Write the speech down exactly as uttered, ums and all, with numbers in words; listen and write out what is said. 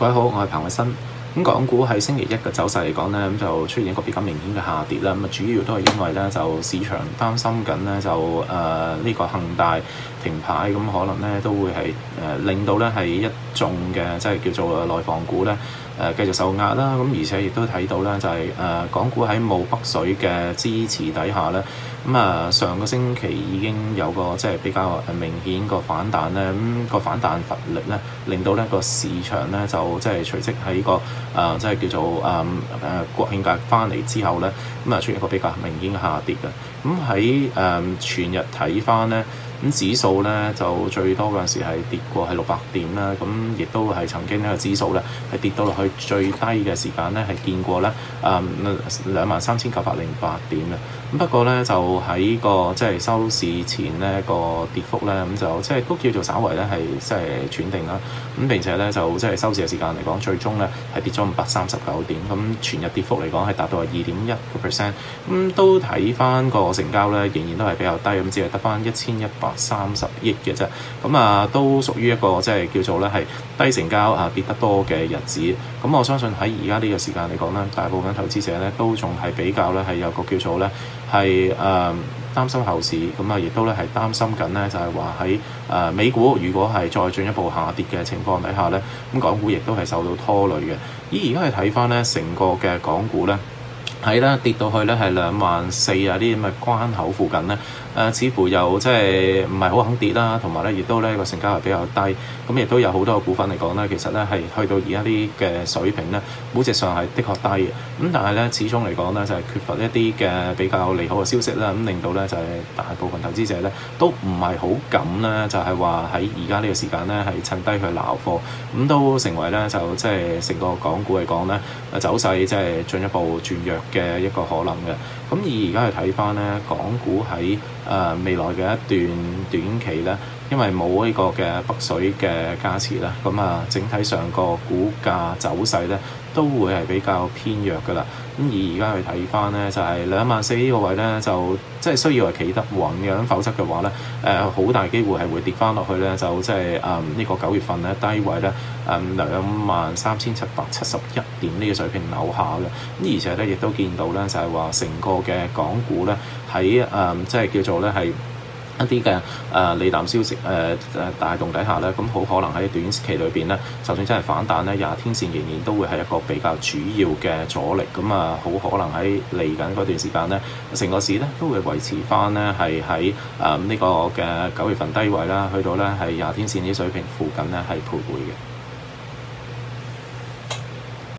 各位好，我係彭偉新。咁港股喺星期一嘅走勢嚟講咧，咁就出現一個比較明顯嘅下跌啦。咁啊，主要都係因為咧，就市場擔心緊咧，就誒呢、呃這個恒大停牌，咁可能咧都會係誒、呃、令到咧係一眾嘅即係叫做內房股咧誒、呃、繼續受壓啦。咁而且亦都睇到咧，就係、是、誒、呃、港股喺冇北水嘅支持底下咧，咁啊上個星期已經有個即係比較明顯個反彈咧，咁、那個反彈乏力咧，令到咧個市場咧就即係隨即喺個誒、呃、即係叫做誒誒、呃呃、國慶假翻嚟之後咧，咁啊出現一個比較明顯嘅下跌嘅。咁喺誒全日睇翻咧，咁指數咧就最多嗰陣時係跌過係六百點啦，咁亦都係曾經呢個指數咧係跌到落去最低嘅時間咧係見過咧誒兩萬三千九百零八點嘅。咁不過咧就喺個即係收市前咧個跌幅咧，咁就即係都叫做稍為咧係即係喘定啦。咁並且咧就即係收市嘅時間嚟講，最終咧係跌咗五百三十九點，咁全日跌幅嚟講係達到係二點一個 percent。咁都睇翻個成交咧，仍然都係比較低，咁只係得翻一千一百三十億嘅啫。咁啊都屬於一個即係叫做咧係低成交啊跌得多嘅日子。咁我相信喺而家呢個時間嚟講咧，大部分投資者咧都仲係比較咧係有個叫做咧係誒擔心後市，咁啊亦都咧係擔心緊咧就係話喺誒美股如果係再進一步下跌嘅情況底下咧，咁港股亦都係受到拖累嘅。而而家係睇翻咧成個嘅港股咧，係啦，跌到去咧係兩萬四啊啲咁嘅關口附近咧，誒、呃、似乎又即係唔係好肯跌啦，同埋咧亦都咧個成交係比較低，咁亦都有好多個股份嚟講咧，其實咧係去到而家啲嘅水平咧，估值上係的確低嘅，咁但係咧始終嚟講咧就係、是、缺乏一啲嘅比較利好嘅消息啦，咁令到咧就係、是、大部分投資者咧都唔係好敢咧，就係話喺而家呢個時間咧係趁低去撈貨，咁都成為咧就即係成個港股嚟講咧走勢即係進一步轉弱嘅一個可能嘅。咁而而家去睇翻咧，港股喺誒、呃、未來嘅一段短期咧，因為冇呢個嘅北水嘅加持啦，咁啊整體上個股價走勢咧都會係比較偏弱噶啦。咁而而家去睇翻咧，就係兩萬四呢個位咧，就即係需要係企得穩嘅，咁否則嘅話咧，誒、呃、好大機會係會跌翻落去咧，就即係誒呢個九月份咧低位咧誒兩萬三千七百七十一點呢個水平樓下嘅。咁而且咧亦都見到咧，就係話成個嘅港股咧喺誒即係叫做咧係一啲嘅誒利淡消息誒誒、呃、帶動底下咧，咁好可能喺短期裏邊咧，就算真係反彈咧，廿天線仍然都會係一個比較主要嘅阻力。咁啊，好可能喺嚟緊嗰段時間咧，成個市咧都會維持翻咧係喺誒呢個嘅九月份低位啦，去到咧係廿天線呢水平附近咧係徘徊嘅。